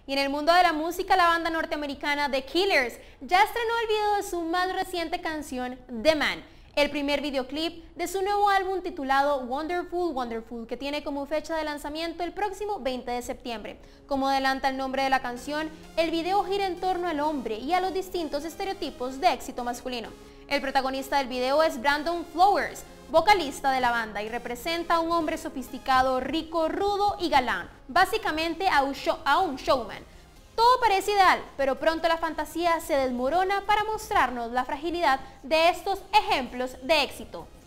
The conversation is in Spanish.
Y en el mundo de la música, la banda norteamericana The Killers ya estrenó el video de su más reciente canción, The Man, el primer videoclip de su nuevo álbum titulado Wonderful Wonderful, que tiene como fecha de lanzamiento el próximo 20 de septiembre. Como adelanta el nombre de la canción, el video gira en torno al hombre y a los distintos estereotipos de éxito masculino. El protagonista del video es Brandon Flowers, vocalista de la banda, y representa a un hombre sofisticado, rico, rudo y galán, básicamente a un showman. Todo parece ideal, pero pronto la fantasía se desmorona para mostrarnos la fragilidad de estos ejemplos de éxito.